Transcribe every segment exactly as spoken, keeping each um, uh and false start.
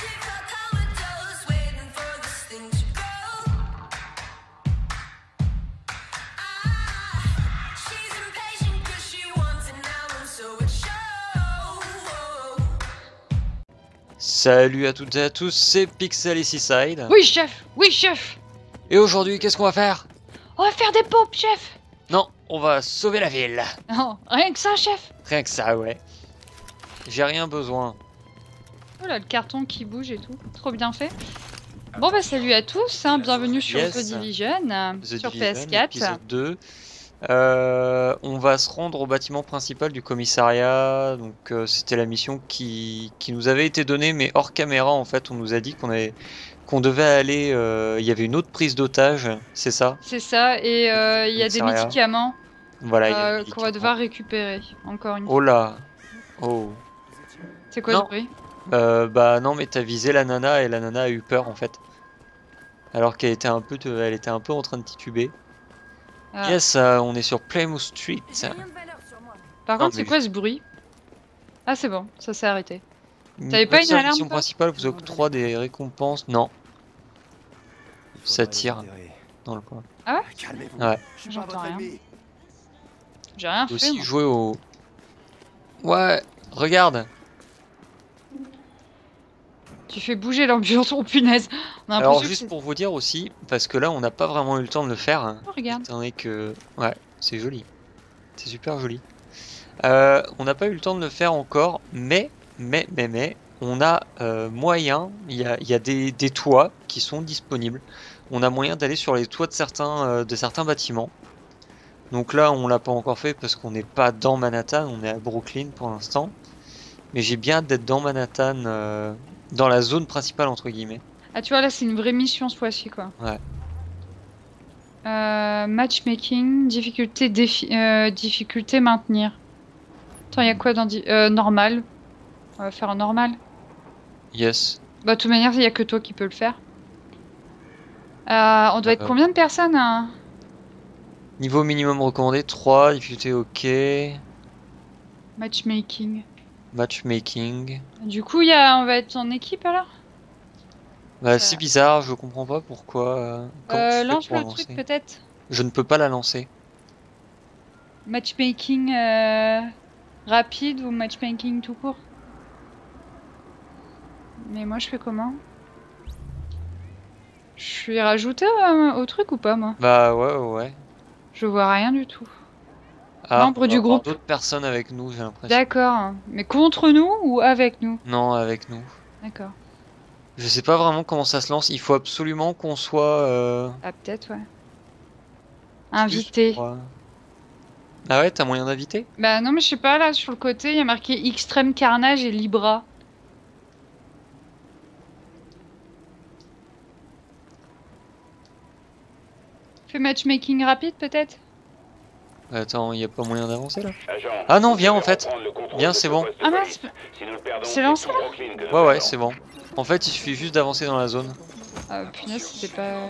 Salut à toutes et à tous, c'est Pixel et Seaside. Oui chef, oui chef. Et aujourd'hui, qu'est-ce qu'on va faire? On va faire des pompes chef. Non, on va sauver la ville. Non, rien que ça chef. Rien que ça, ouais. J'ai rien besoin. Oh là, le carton qui bouge et tout, trop bien fait. Bon bah salut à tous, hein, bienvenue sur Yes. The Division, euh, The sur Division, P S quatre. épisode deux. Euh, on va se rendre au bâtiment principal du commissariat. Donc euh, c'était la mission qui, qui nous avait été donnée, mais hors caméra en fait. On nous a dit qu'on avait qu'on devait aller. Euh, il y avait une autre prise d'otage, c'est ça? C'est ça, et euh, il y a des Commissariat. médicaments Voilà. il y a euh, des qu'on va devoir récupérer, encore une fois. Oh là. Oh. C'est quoi Non. ce bruit? Euh, bah non, mais t'as visé la nana et la nana a eu peur en fait. Alors qu'elle était un peu, elle était un peu en train de tituber. Ah. Yes, euh, on est sur Plymouth Street. Par Non, contre, c'est mais quoi ce bruit? Ah c'est bon, ça s'est arrêté. Une T'avais pas une seule alarme, mission toi principale vous octroie des récompenses. Non. Ça tire dans le coin. Ah ouais? Ouais. J'entends rien. J'ai rien Faut fait. aussi moi. jouer au. Ouais, regarde. Tu fais bouger l'ambiance, oh punaise. On a Alors l'impression que juste c'est- pour vous dire aussi, parce que là on n'a pas vraiment eu le temps de le faire. hein, Oh, regarde. Étant donné que. Ouais, c'est joli. C'est super joli. Euh, on n'a pas eu le temps de le faire encore, mais, mais, mais, mais, on a euh, moyen, il y a, il y a des, des toits qui sont disponibles. On a moyen d'aller sur les toits de certains, euh, de certains bâtiments. Donc là, on l'a pas encore fait parce qu'on n'est pas dans Manhattan, on est à Brooklyn pour l'instant. Mais j'ai bien hâte d'être dans Manhattan, euh, dans la zone principale entre guillemets. Ah tu vois là c'est une vraie mission ce fois-ci quoi. Ouais. Euh, matchmaking, difficulté, défi euh, difficulté maintenir. Attends, il y a quoi dans di euh, normal? On va faire en normal. Yes. Bah de toute manière, il y a que toi qui peux le faire. Euh, on doit être Euh. combien de personnes hein? Niveau minimum recommandé, trois, difficulté ok. Matchmaking. Matchmaking. Du coup, il y a... on va être en équipe alors? Bah, Ça- c'est bizarre, je comprends pas pourquoi. euh, comment tu Euh, fais lance pour le lancer truc peut-être. Je ne peux pas la lancer. Matchmaking euh, rapide ou matchmaking tout court? Mais moi je fais comment? Je suis rajouté euh, au truc ou pas moi? Bah ouais, ouais, ouais. Je vois rien du tout. Ah, Membre on du va avoir groupe. d'autres personnes avec nous, j'ai l'impression. D'accord. Mais contre nous ou avec nous? Non, avec nous. D'accord. Je sais pas vraiment comment ça se lance. Il faut absolument qu'on soit. Euh... Ah peut-être ouais. plus, Invité. trois. Ah ouais, t'as moyen d'inviter? Bah non mais je sais pas là sur le côté il y a marqué Extreme Carnage et Libra. Fais matchmaking rapide peut-être? Attends, y a pas moyen d'avancer là? Agent, Ah non, vous viens devez en fait. reprendre le contrôle Viens, de c'est ce bon. poste de Ah police. mince. Si nous le perdons, C'est lancé, pour là Brooklyn que nous Ouais, ouais, perdons. c'est bon. En fait, il suffit juste d'avancer dans la zone. Ah punaise c'était pas...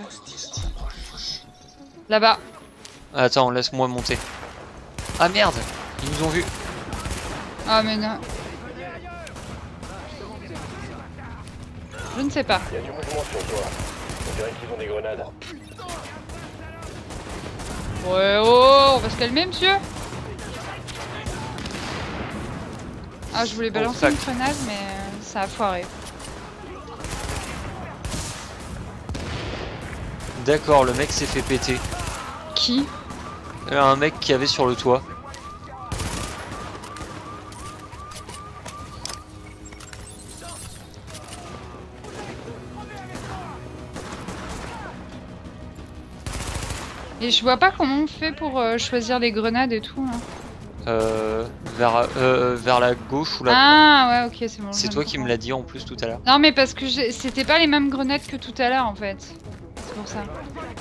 Là-bas. Attends, laisse-moi monter. Ah merde! Ils nous ont vus. Ah mais non. Je ne sais pas. Il y a du mouvement sur toi. On dirait qu'ils ont des grenades. Ouais oh, on va se calmer monsieur. Ah je voulais balancer fuck. une grenade mais euh, ça a foiré. D'accord, le mec s'est fait péter. Qui? Euh, Un mec qui avait sur le toit. Et je vois pas comment on fait pour euh, choisir les grenades et tout là. Euh, vers, euh, vers la gauche ou la Ah ouais ok c'est bon. je C'est viens toi de qui me comprendre. l'as dit en plus tout à l'heure. Non mais parce que j'ai- c'était pas les mêmes grenades que tout à l'heure en fait. C'est pour ça.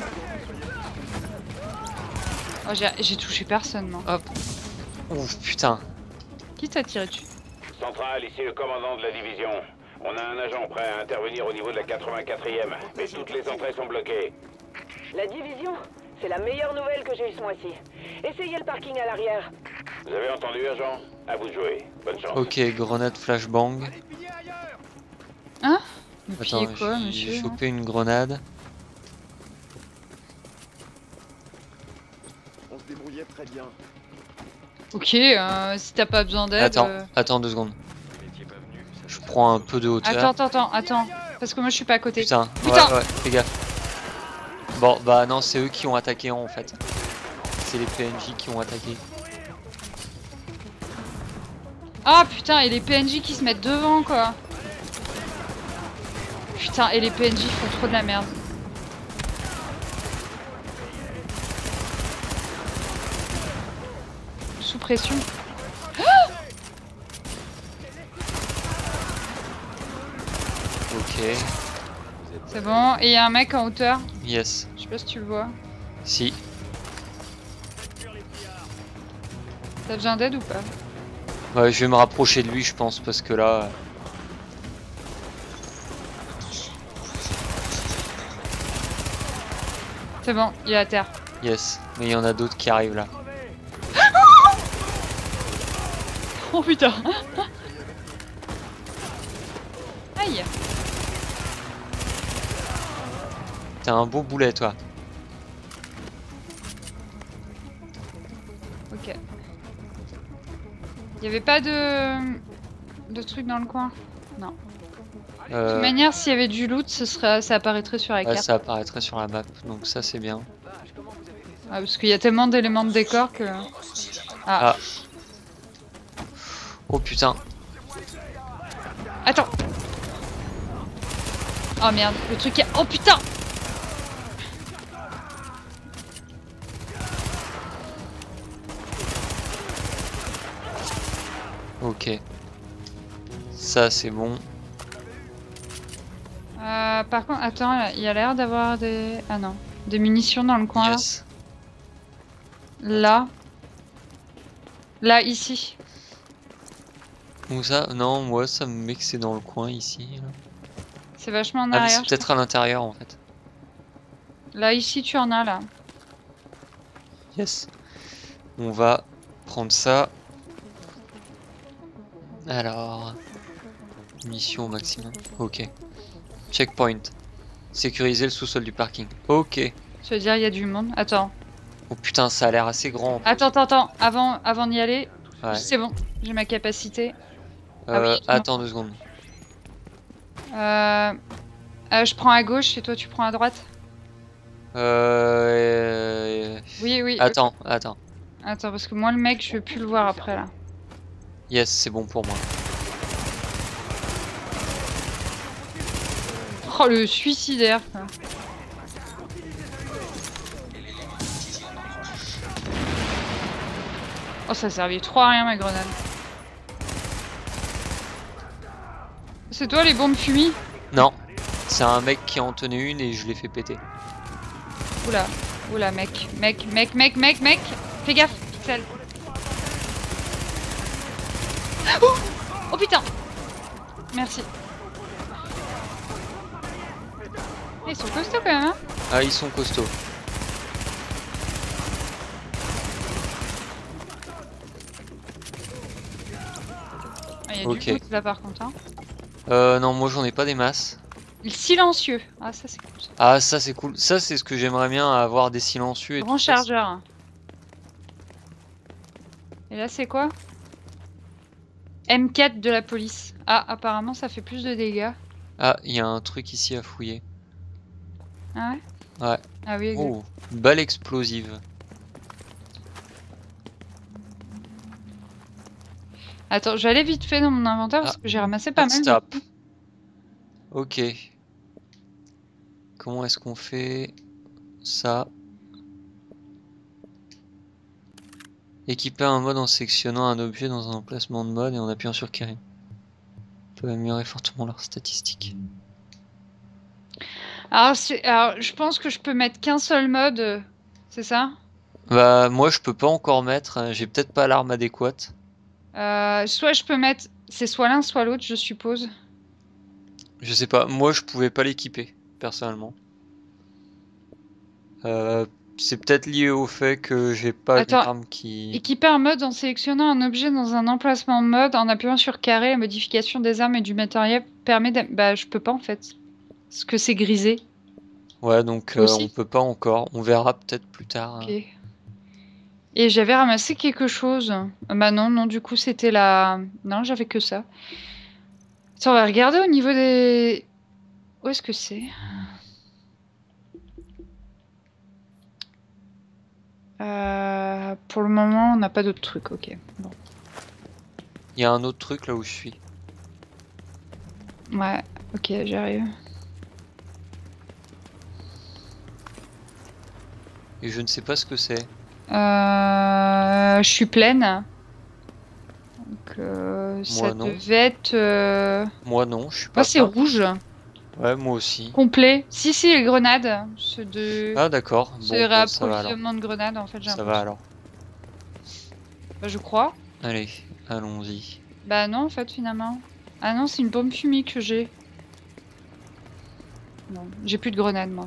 Oh, j'ai j'ai touché personne moi. Hop. Ouf, putain. Qui t'a tiré dessus? Centrale, ici le commandant de la division. On a un agent prêt à intervenir au niveau de la quatre-vingt-quatrième, mais toutes les entrées sont bloquées. La division, c'est la meilleure nouvelle que j'ai eue ce mois-ci. Essayez le parking à l'arrière. Vous avez entendu, agent? À vous de jouer. Bonne chance. Ok, grenade flashbang. Hein? Puis Attends, quoi, j'ai monsieur? chopé une grenade. On se débrouillait très bien. Ok, euh, si t'as pas besoin d'aide. Attends, euh, attends deux secondes. Je prends un peu de hauteur. Attends, attends, attends, attends. Parce que moi je suis pas à côté. Putain, Putain. ouais, ouais, fais gaffe. Bon, bah non, c'est eux qui ont attaqué en fait. C'est les P N J qui ont attaqué. Ah putain, et les P N J qui se mettent devant quoi. Putain, et les P N J font trop de la merde. Sous pression. Ok, C'est bon, et il y a un mec en hauteur. yes. Je sais pas si tu le vois. Si. T'as besoin d'aide ou pas? Ouais, je vais me rapprocher de lui, je pense, parce que là. C'est bon, il est à terre. Yes. Mais il y en a d'autres qui arrivent là. Oh putain. Aïe. T'as un beau boulet, toi. Ok. Il y avait pas de... de trucs dans le coin? Non. De Euh, toute manière, s'il y avait du loot, ce serait... ça apparaîtrait sur la ouais, carte. ça apparaîtrait sur la map, donc ça c'est bien. Ah, parce qu'il y a tellement d'éléments de décor que... Ah. Ah. Oh putain. Attends. Oh merde, le truc est... Oh putain. Ok. Ça c'est bon. Euh, par contre, attends, il y a l'air d'avoir des... Ah non. Des munitions dans le coin là. Yes. Là. Là, ici. Où ça? Non, moi ça me met que c'est dans le coin ici. Là. C'est vachement en Ah mais arrière. c'est je peut-être à l'intérieur en fait. crois. Là, ici, tu en as là. Yes. On va prendre ça. Alors. Mission au maximum. Ok. Checkpoint. Sécuriser le sous-sol du parking. Ok. Ça veut dire il y a du monde. Attends. Oh putain, ça a l'air assez grand. Attends, attends, attends. Avant, avant d'y aller, Ouais. c'est bon. J'ai ma capacité. Ah Euh, oui, non. attends deux secondes. Euh... euh, je prends à gauche et toi tu prends à droite. Euh... Oui, oui. Attends, attends. Attends, parce que moi le mec, je vais plus le voir après là. Yes, c'est bon pour moi. Oh, le suicidaire quoi. Oh, ça servait trop à rien ma grenade. C'est toi les bombes fumies? Non, c'est un mec qui en tenait une et je l'ai fait péter. Oula, oula mec, mec, mec, mec, mec, mec. Fais gaffe, Pixel. Oh, oh putain. Merci. Ils sont costauds quand même hein. Ah, ils sont costauds. Ah, y a Ok. du loot là par contre hein. Euh, non, moi j'en ai pas des masses. Il silencieux. Ah ça c'est cool. Ça. Ah, ça c'est cool. Ça c'est ce que j'aimerais bien, avoir des silencieux et Grand tout ça. chargeur. Et là c'est quoi? M quatre de la police. Ah apparemment ça fait plus de dégâts. Ah, il y a un truc ici à fouiller. Ah ouais? Ouais. Ah oui, exact. Oh, balle explosive. Attends, je vais aller vite fait dans mon inventaire parce Ah, que j'ai ramassé pas mal. de- Stop. Ok. Comment est-ce qu'on fait ça? Équiper un mode en sélectionnant un objet dans un emplacement de mode et en appuyant sur carré. Peut améliorer fortement leurs statistiques. Alors, c'est- alors, je pense que je peux mettre qu'un seul mode. euh, C'est ça? Bah moi je peux pas encore mettre, hein, j'ai peut-être pas l'arme adéquate. Euh, soit je peux mettre. C'est soit l'un, soit l'autre, je suppose. Je sais pas, moi je pouvais pas l'équiper, personnellement. Euh, c'est peut-être lié au fait que j'ai pas une Attends, arme qui... Équiper un mode en sélectionnant un objet dans un emplacement mode, en appuyant sur carré, la modification des armes et du matériel permet. d'a- Bah, je peux pas en fait. Est-ce que c'est grisé? Ouais, donc euh, Aussi. on peut pas encore. On verra peut-être plus tard. Ok. hein. Et j'avais ramassé quelque chose. Ah bah non, non, du coup c'était la... Non, j'avais que ça. Attends, on va regarder au niveau des... Où est-ce que c'est? Euh, Pour le moment, on n'a pas d'autres trucs, ok. Bon. Il y a un autre truc là où je suis. Ouais, ok, j'arrive. Et je ne sais pas ce que c'est. Euh, je suis pleine. Donc, euh, ça Moi, non. devait être... euh, Moi non, je suis pas Ah, c'est plein. rouge. Ouais, moi aussi. Complet. Si, si, les grenades. Ceux de... Ah d'accord. Ce Bon, bah, ça va alors. réapprovisionnement de grenades, en fait, j'ai Ça va alors. Bah, je crois. Allez, allons-y. Bah non, en fait, finalement. Ah non, c'est une bombe chimique que j'ai. Non, j'ai plus de grenades, moi.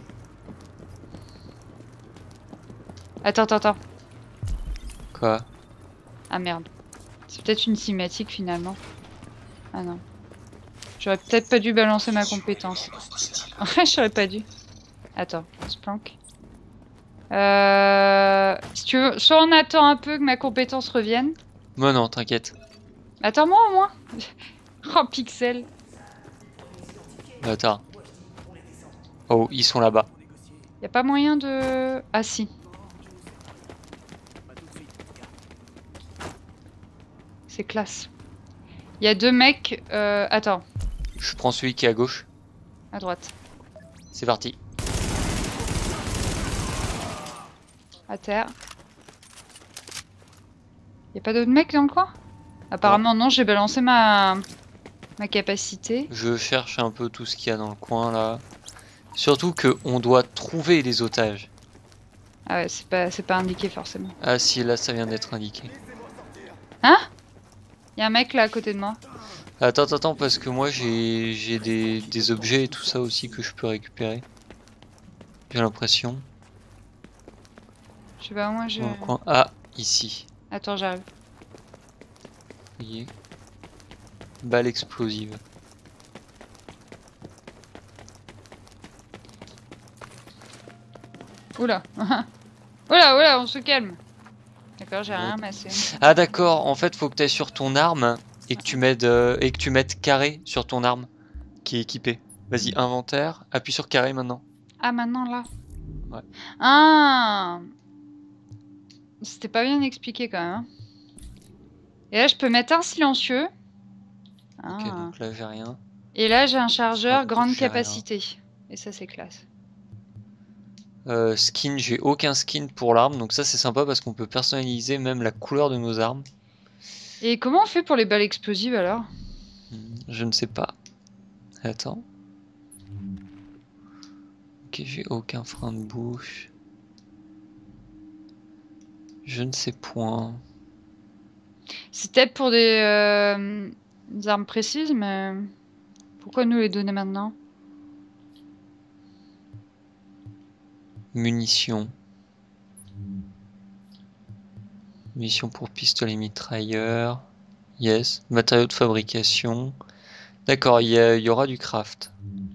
Attends, attends, attends. Quoi? Ah merde. C'est peut-être une cinématique, finalement. Ah non. J'aurais peut-être pas dû balancer ma compétence. Ouais, j'aurais pas dû. Attends, on se planque. Euh... Si tu veux, soit on attend un peu que ma compétence revienne. Moi non, t'inquiète. Attends-moi au moins. Oh, pixel. Attends. Oh, ils sont là-bas. Y a pas moyen de... Ah si. C'est classe. Il y a deux mecs... Euh... Attends, Je prends celui qui est à gauche. à droite. C'est parti. À terre. Y a pas d'autres mecs dans le coin? Apparemment non, j'ai balancé ma... ma capacité. Je cherche un peu tout ce qu'il y a dans le coin là. Surtout que on doit trouver les otages. Ah ouais, c'est pas, c'est pas indiqué forcément. Ah si, là ça vient d'être indiqué. Hein? Y a un mec là à côté de moi. Attends, attends, attends, parce que moi j'ai j'ai des, des objets et tout ça aussi que je peux récupérer. J'ai l'impression. Je sais pas, moi je... Dans le coin. Ah, ici. Attends, j'arrive. Vous voyez. Balle explosive. Oula. Oula, oula, on se calme. D'accord, j'ai rien ramassé. Ah d'accord, en fait faut que tu ailles sur ton arme et que tu mettes euh, et que tu mettes carré sur ton arme qui est équipée. Vas-y, inventaire, appuie sur carré maintenant. Ah, maintenant là. Ouais. Ah. C'était pas bien expliqué quand même. hein. Et là, je peux mettre un silencieux. Ah. Ok, donc là j'ai rien. Et là, j'ai un chargeur Ah, grande j'ai rien. capacité. Et ça, c'est classe. Euh, skin, j'ai aucun skin pour l'arme, donc ça c'est sympa parce qu'on peut personnaliser même la couleur de nos armes. Et comment on fait pour les balles explosives alors? Hmm, Je ne sais pas. Attends. Ok, j'ai aucun frein de bouche. Je ne sais point. C'est peut-être pour des, euh, des armes précises, mais pourquoi nous les donner maintenant? Munitions. Munitions pour pistolet mitrailleur. Yes. Matériaux de fabrication. D'accord, il y, a- il y aura du craft.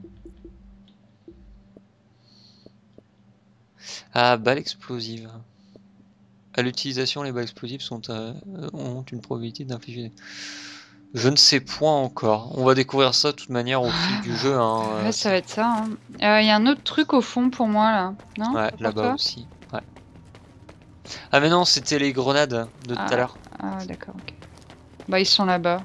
Ah, balles explosives. À l'utilisation, les balles explosives sont, euh, ont une probabilité d'infliger. Je ne sais point encore. On va découvrir ça de toute manière au fil du jeu. Hein. Ouais, euh, ça va être ça. Il hein. euh, y a un autre truc au fond pour moi là. Non? Ouais, Pas pour là-bas toi aussi. Ouais. Ah mais non, c'était les grenades de tout Ah. à l'heure. Ah, d'accord, ok. Bah, ils sont là-bas.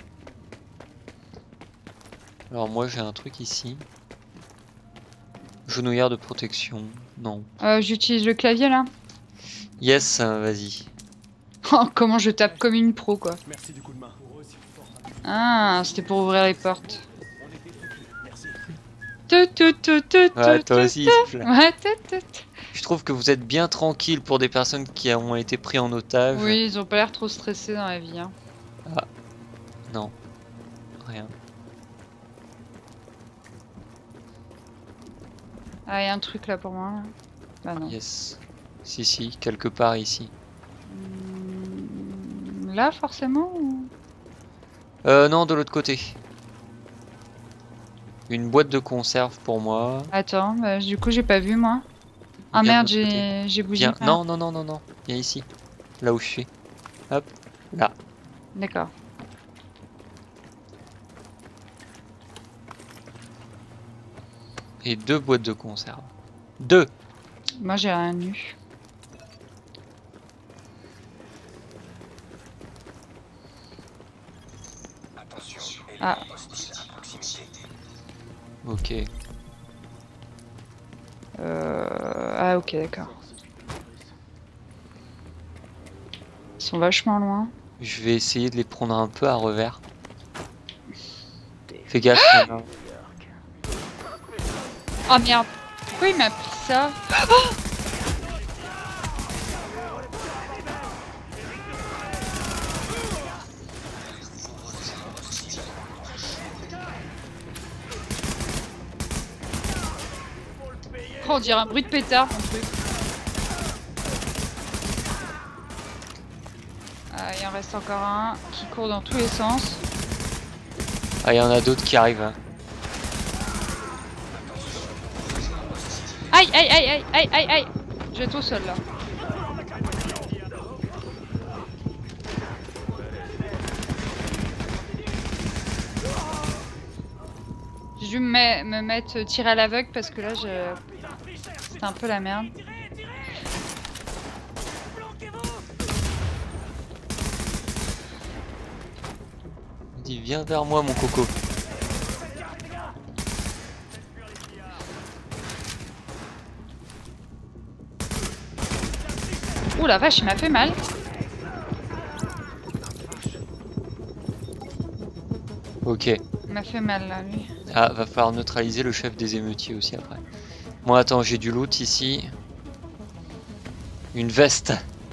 Alors moi j'ai un truc ici. Genouillère de protection. Non. Euh, J'utilise le clavier là. Yes, euh, vas-y. Oh, comment je tape comme une pro quoi. Merci du coup de main. Ah, c'était pour ouvrir les portes. Tout, tout, tout, tout, Ouais, tout, toi tout, aussi. tout. s'il te plaît. Ouais, tout, tout, tout. Je trouve que vous êtes bien tranquille pour des personnes qui ont été pris en otage. Oui, ils ont pas l'air trop stressés dans la vie. Hein. Non. Rien. Ah, il y a un truc là pour moi. Là. Bah non. Yes. Si, si, quelque part ici. Hmm, Là, forcément ou... Euh, non, de l'autre côté. Une boîte de conserve pour moi. Attends, bah, du coup j'ai pas vu moi. Ah Viens merde, de l'autre j'ai j'ai bougé. Viens. Ah, Non, non, non, non, non. Viens ici. Là où je suis. Hop. Là. D'accord. Et deux boîtes de conserve. Deux. Moi j'ai rien eu. Ah, Ok. euh... ah ok d'accord. Ils sont vachement loin. Je vais essayer de les prendre un peu à revers. Fais gaffe. il y en a- Oh merde, pourquoi il m'a pris ça? Oh, on dirait un bruit de pétard, mon truc. Ah, il en reste encore un qui court dans tous les sens. Ah, il y en a d'autres qui arrivent. hein. Aïe, aïe, aïe, aïe, aïe, aïe, aïe. Je vais être au sol là. J'ai dû me, met- me mettre tiré à l'aveugle parce que là, je... c'était un peu la merde. Il dit viens vers moi mon coco. Ouh la vache, il m'a fait mal. Ok. Il m'a fait mal là, lui. Ah, va falloir neutraliser le chef des émeutiers aussi après. Moi attends, j'ai du loot ici. Une veste.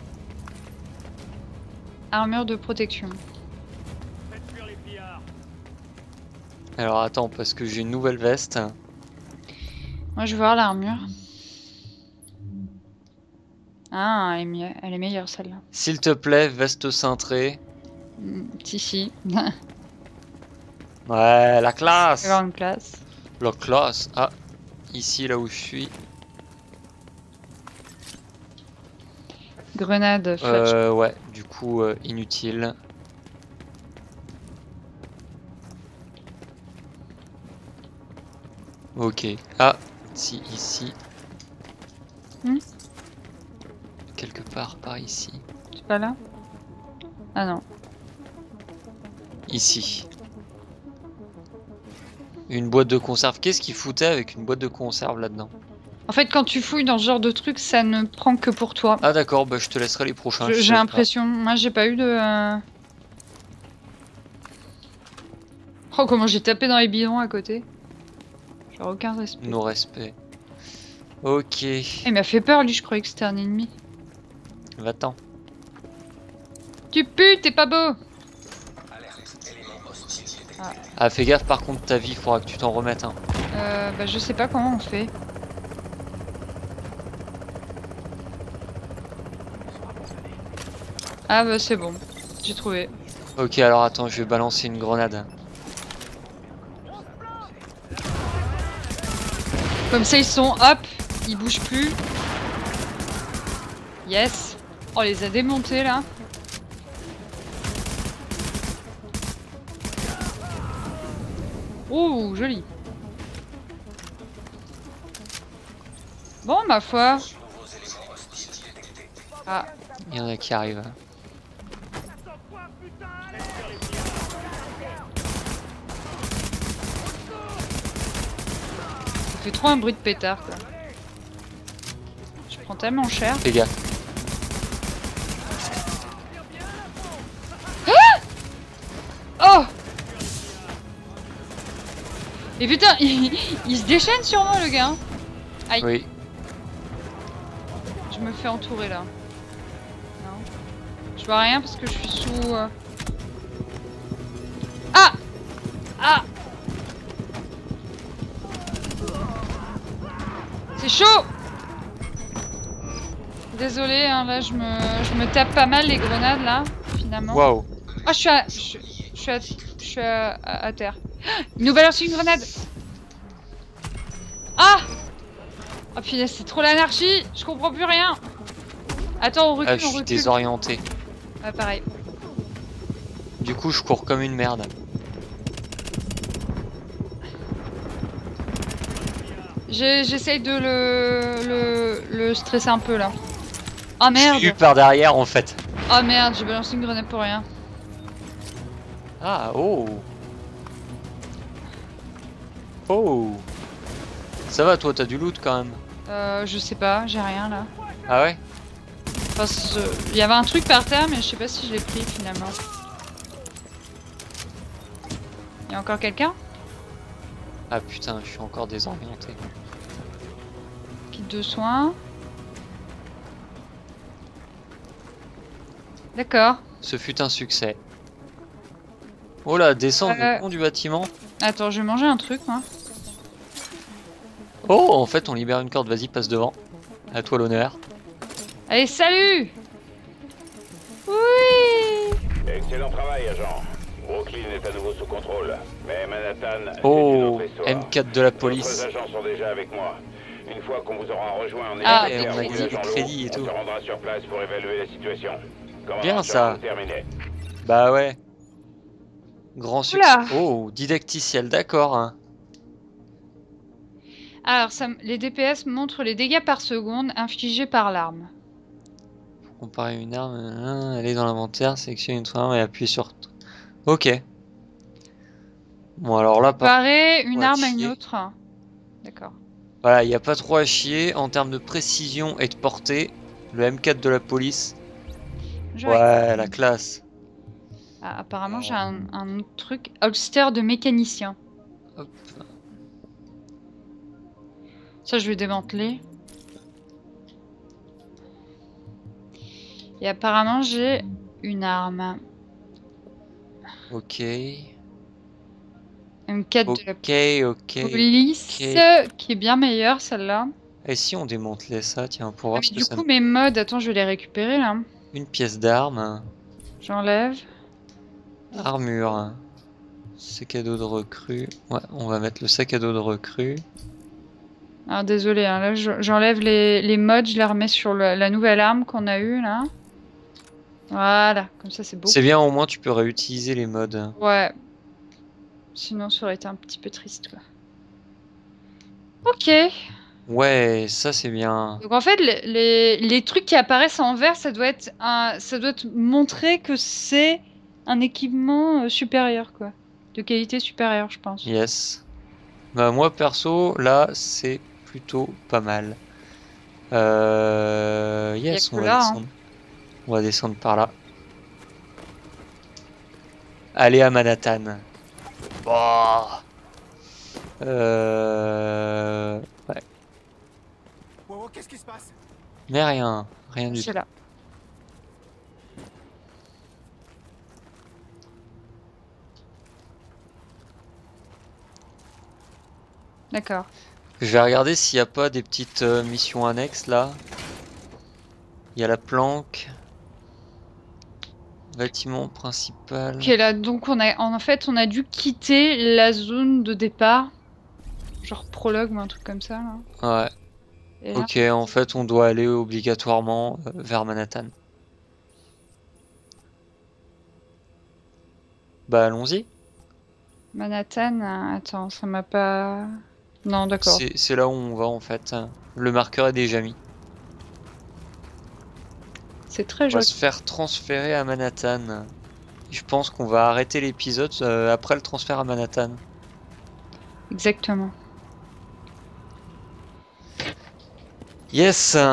Armure de protection. Alors attends, parce que j'ai une nouvelle veste. Moi, je veux voir l'armure. Ah, elle est, mieux- elle est meilleure celle-là. S'il te plaît, veste cintrée. Hmm, Si, si. Ouais, la classe. Grande classe. La classe. Ah, ici là où je suis. Grenade flash. Euh, ouais, du coup, euh, inutile. Ok. Ah, si, ici. Hmm Quelque part par ici. C'est pas là? Ah non. Ici. Une boîte de conserve. Qu'est-ce qu'il foutait avec une boîte de conserve là-dedans? En fait, quand tu fouilles dans ce genre de truc, ça ne prend que pour toi. Ah d'accord, bah je te laisserai les prochains. Je- je sais J'ai pas. l'impression. Moi, j'ai pas eu de. euh, Oh, comment j'ai tapé dans les bidons à côté. J'ai aucun respect. Nos respects. Ok. Il m'a fait peur, lui, je croyais que c'était un ennemi. Va-t'en. Tu pues, t'es pas beau! Ah, fais gaffe par contre, ta vie, faudra que tu t'en remettes. Hein. Euh, bah, je sais pas comment on fait. Ah, bah, c'est bon. J'ai trouvé. Ok, alors attends, je vais balancer une grenade. Comme ça, ils sont, hop, ils bougent plus. Yes. Oh, on les a démontés, là. Ouh, joli. Bon, ma foi. Ah, Il y en a qui arrivent. ça fait trop un bruit de pétard, quoi. Je prends tellement cher. Fais gaffe. Oh! Et putain, il, il se déchaîne sur moi, le gars. Aïe. Oui. Je me fais entourer, là. Non. Je vois rien parce que je suis sous... euh, Ah! Ah! C'est chaud! Désolé, hein, là, je me, je me tape pas mal les grenades, là, finalement. Waouh. Ah, je suis à... Je, je suis à... Je suis à, à- à terre. Une nouvelle aussi, une grenade! Ah Oh punaise, c'est trop l'anarchie. Je comprends plus rien. Attends, on recule, Ah, je on suis recule. désorienté. Ouais, pareil. Du coup, je cours comme une merde. J'ai- J'essaye de le... le... le stresser un peu là. Oh merde. Je suis par derrière en fait. Oh merde, j'ai balancé une grenade pour rien. Ah, oh. Oh. Ça va, toi, t'as du loot quand même. Euh, je sais pas, j'ai rien là. Ah ouais? Enfin, ce- il y avait un truc par terre, mais je sais pas si je l'ai pris finalement. Il y a encore quelqu'un? Ah putain, je suis encore désorienté. Kit de soins. D'accord. Ce fut un succès. Oh là, descendre Euh. le pont du bâtiment. Attends, je vais manger un truc moi. Oh, en fait, on libère une corde. Vas-y, passe devant. À toi l'honneur. Allez, salut! Oui! Excellent travail, agent. Brooklyn est à nouveau sous contrôle. Mais Manhattan, c'est une Oh, autre histoire. M quatre de la D'autres police. agents sont déjà avec moi. Une fois qu'on vous aura rejoint en Ah, hélicoptère on a ou gagné l'agent des lourd, crédits et on tout. se rendra sur place pour évaluer la situation. Bien, ça. Commandant, terminé. Bah ouais. Grand succès. Oula. Oh, didacticiel, d'accord. Hein. Alors, ça, m- les D P S montrent les dégâts par seconde infligés par l'arme. Pour comparer une arme, euh, aller dans l'inventaire, sélectionner une arme et appuyer sur. Ok. Bon, alors là, par Comparer une ouais, arme à une chier. autre. D'accord. Voilà, il n'y a pas trop à chier en termes de précision et de portée. Le M quatre de la police. Je Ouais, regarde. la classe. Ah, apparemment, j'ai un, un autre truc. Holster de mécanicien. Hop. Ça, je vais démanteler. Et apparemment, j'ai une arme. Ok. M quatre de la Ok, ok. police, ok. qui est bien meilleure, celle-là. Et si on démantelait ça, tiens, pour Ah, voir mais ce que du ça coup, me... mes mods, attends, je vais les récupérer, là. Une pièce d'arme. J'enlève. Armure. Sac à dos de recrue. Ouais, on va mettre le sac à dos de recrue. Alors, désolé, hein, là, je- j'enlève les, les mods, je les remets sur le- la nouvelle arme qu'on a eue, là. Voilà, comme ça, c'est beau. C'est bien, au moins tu peux réutiliser les modes. Ouais. Sinon, ça aurait été un petit peu triste, quoi. Ok. Ouais, ça c'est bien. Donc, en fait, les, les, les trucs qui apparaissent en vert, ça doit être un, ça doit te montrer que c'est un équipement euh, supérieur, quoi. De qualité supérieure, je pense. Yes. Bah moi perso, là c'est plutôt pas mal. Euh... Yes, que on va là, hein. descendre. On va descendre par là. Aller à Manhattan. Bah. Euh... Ouais. Wow, qu'est-ce qui se passe? Mais rien, rien du tout. C'est là. D'accord. Je vais regarder s'il n'y a pas des petites euh, missions annexes là. Il y a la planque. Bâtiment principal. Ok, là, donc on a, en fait, on a dû quitter la zone de départ. Genre prologue ou un truc comme ça, là. Ouais. Et là, Ok, en fait on doit aller obligatoirement euh, vers Manhattan. Bah allons-y. Manhattan, euh, attends, ça m'a pas... Non, d'accord. C'est c'est là où on va en fait. Le marqueur est déjà mis. C'est très On va joli. se faire transférer à Manhattan. Je pense qu'on va arrêter l'épisode euh, après le transfert à Manhattan. Exactement. Yes.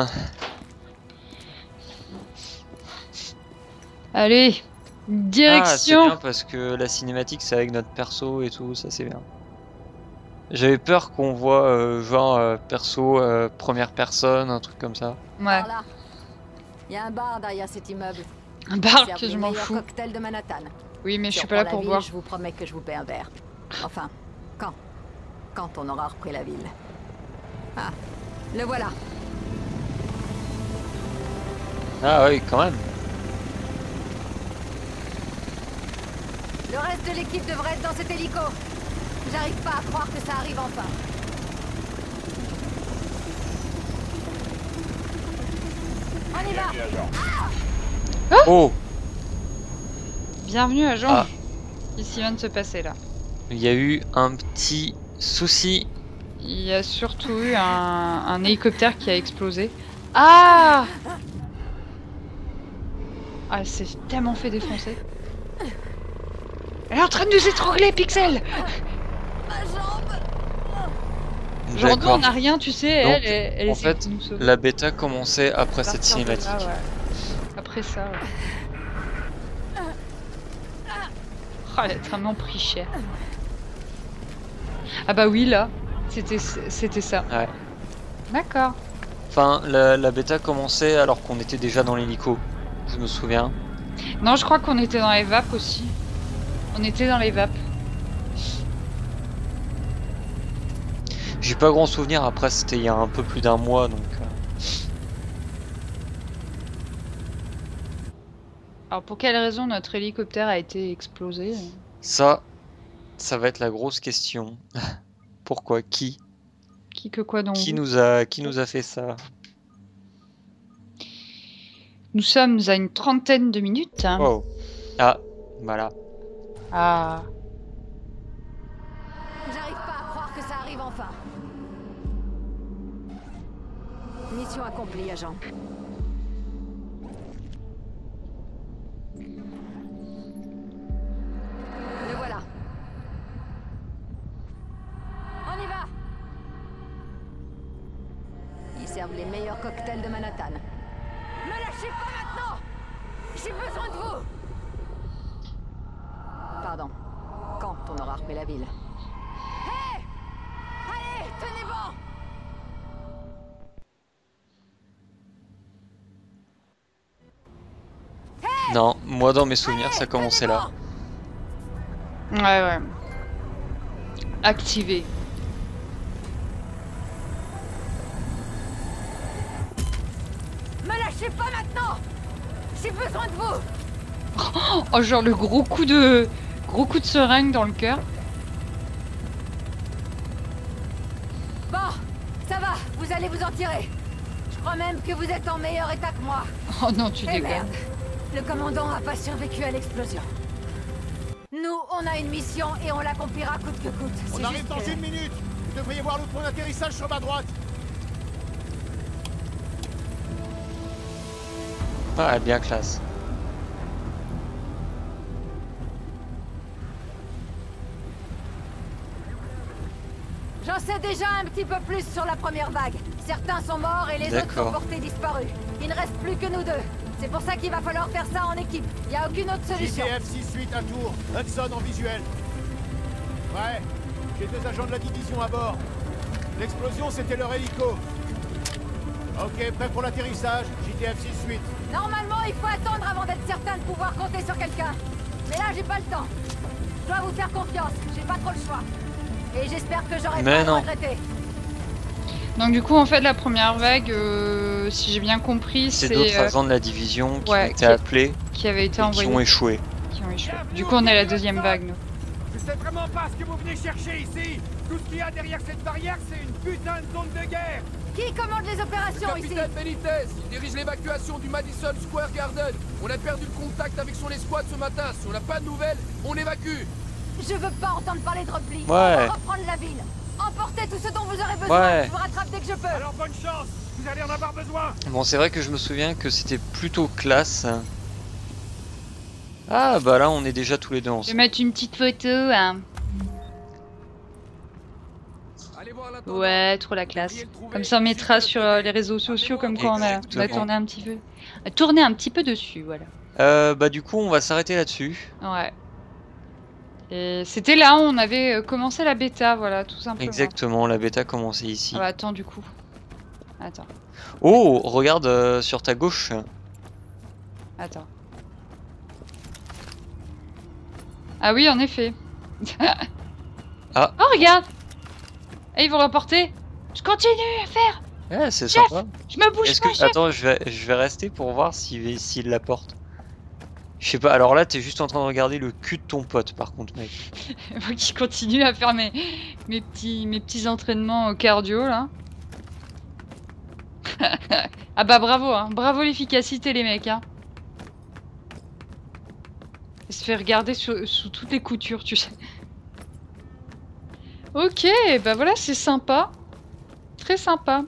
Allez, Ah, c'est direction. bien parce que la cinématique c'est avec notre perso et tout, ça c'est bien. J'avais peur qu'on voit euh, genre euh, perso euh, première personne, un truc comme ça. Ouais, Par là. Il y a un bar derrière cet immeuble. un bar Serve que je le m'en meilleur fous. cocktail de Manhattan. Oui, mais je suis Sur pas là la pour ville, boire. Je vous promets que je vous paie un verre. Enfin, quand Quand on aura repris la ville. Ah, le voilà. Ah oui, quand même. Le reste de l'équipe devrait être dans cet hélico. J'arrive pas à croire que ça arrive enfin. On y va. Oh, Bienvenue agent. Ah. Qu'est-ce qui vient de se passer là? il y a eu un petit souci. Il y a surtout eu un, un hélicoptère qui a explosé. Ah Ah, elle s'est tellement fait défoncer. Elle est en train de nous étrangler, Pixel. Ma jambe. Genre nous D'accord. on n'a rien, tu sais, Donc, elle, elle, elle en essaie fait, de nous sauver. La bêta commençait après cette Partir de là, cinématique. ouais. Après ça, ouais. Oh, elle a vraiment pris cher. Ah bah oui, là, c'était c'était ça. Ouais. D'accord. Enfin, la, la bêta commençait alors qu'on était déjà dans l'hélico. Je me souviens. Non, je crois qu'on était dans les vapes aussi. On était dans les vapes. J'ai pas grand souvenir. Après, c'était il y a un peu plus d'un mois, donc. euh, Alors pour quelle raison notre hélicoptère a été explosé? Ça, ça va être la grosse question. Pourquoi? Qui? Qui que quoi donc? Qui nous a, qui nous a fait ça? Nous sommes à une trentaine de minutes. Hein. Oh. Ah, voilà. Ah. J'arrive pas à croire que ça arrive enfin. Mission accomplie, agent. Le voilà. On y va. Ils servent les meilleurs cocktails de Manhattan. Me lâchez pas maintenant. J'ai besoin de vous. Pardon. Quand on aura repris la ville. Hé! Allez, tenez bon. Non, moi dans mes souvenirs, ça commençait là. Ouais, ouais. Activé. Me lâchez pas maintenant. J'ai besoin de vous. Oh, genre le gros coup de gros coup de seringue dans le cœur. Bon, ça va, vous allez vous en tirer. Je crois même que vous êtes en meilleur état que moi. Oh non, tu Eh déconnes. merde, le commandant a pas survécu à l'explosion. Nous, on a une mission et on l'accomplira coûte que coûte. On C'est arrive juste dans que- une minute. Vous devriez voir le point d'atterrissage sur ma droite. Ah, bien classe. J'en sais déjà un petit peu plus sur la première vague. Certains sont morts et les autres sont D'accord. portés disparus. Il ne reste plus que nous deux. C'est pour ça qu'il va falloir faire ça en équipe. Il n'y a aucune autre J solution. T F six huit à Tours. Hudson en visuel. Ouais, j'ai deux agents de la division à bord. L'explosion, c'était leur hélico. Ok, prêt pour l'atterrissage. J T F six huit. Normalement, il faut attendre avant d'être certain de pouvoir compter sur quelqu'un. Mais là, j'ai pas le temps. Je dois vous faire confiance. J'ai pas trop le choix. Et j'espère que j'aurai Mais pas à le non. regretter. Donc du coup, en fait, la première vague, euh, si j'ai bien compris, C'est c'est d'autres euh, agents de la division qui ouais, ont été qui- appelés qui avait été et qui envoyé, ont échoué. qui ont échoué. Du coup, on est à la deuxième vague, nous. Je sais vraiment pas ce que vous venez chercher ici. Tout ce qu'il y a derrière cette barrière, c'est une putain de zone de guerre. Qui commande les opérations ici? Capitaine Benitez, il dirige l'évacuation du Madison Square Garden. On a perdu le contact avec son escouade ce matin. Si on n'a pas de nouvelles, on évacue. Je veux pas entendre parler de repli. Ouais. On va reprendre la ville. Emportez tout ce dont vous aurez besoin. Ouais. Je vous rattrape dès que je peux. Alors bonne chance. Vous allez en avoir besoin. Bon, c'est vrai que je me souviens que c'était plutôt classe. Ah, bah là, on est déjà tous les deux Je vais ensemble. mettre une petite photo. Hein. Allez voir l'intendant. Ouais, trop la classe. Comme ça, on mettra sur euh, les réseaux sociaux, comme quoi on a, on a Exactement. tourné un petit peu. On a tourné un petit peu dessus, voilà. Euh, bah du coup, on va s'arrêter là-dessus. Ouais. Et c'était là où on avait euh, commencé la bêta, voilà, tout simplement. Exactement, la bêta commençait ici. Ah bah, attends, du coup. Attends, Oh, regarde euh, sur ta gauche. attends. Ah oui, en effet. Ah. Oh, regarde. Et ils vont l'emporter. Je continue à faire. Ouais, c'est Chef, sympa. Je me bouge Est-ce pas, que... chef. Attends, je vais, je vais rester pour voir s'il s'il la porte. Je sais pas, alors là, t'es juste en train de regarder le cul de ton pote, par contre, mec. Moi qui continue à faire mes, mes, petits, mes petits entraînements au cardio, là. Ah bah bravo, hein. Bravo l'efficacité les mecs. Hein. Il se fait regarder sous, sous toutes les coutures, tu sais. Ok, bah voilà, c'est sympa. Très sympa.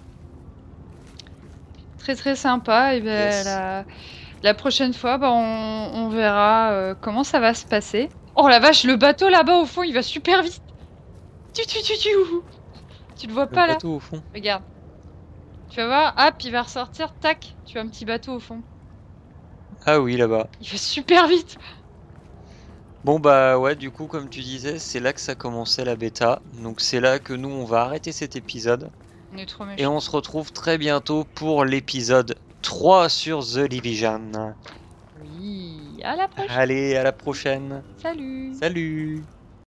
Très très sympa. Et ben Yes. la, la prochaine fois, bah, on, on verra euh, comment ça va se passer. Oh la vache, le bateau là-bas au fond, il va super vite. Tu tu tu tu. Tu le vois Le pas là? bateau au fond. Regarde. Tu vas voir, hop, il va ressortir, tac, tu as un petit bateau au fond. Ah oui, là-bas. Il va super vite. Bon bah ouais, du coup, comme tu disais, c'est là que ça commençait la bêta. Donc c'est là que nous, on va arrêter cet épisode. On est trop Et méchants. on se retrouve très bientôt pour l'épisode trois sur The Division. Oui, à la prochaine. Allez, à la prochaine. Salut. Salut!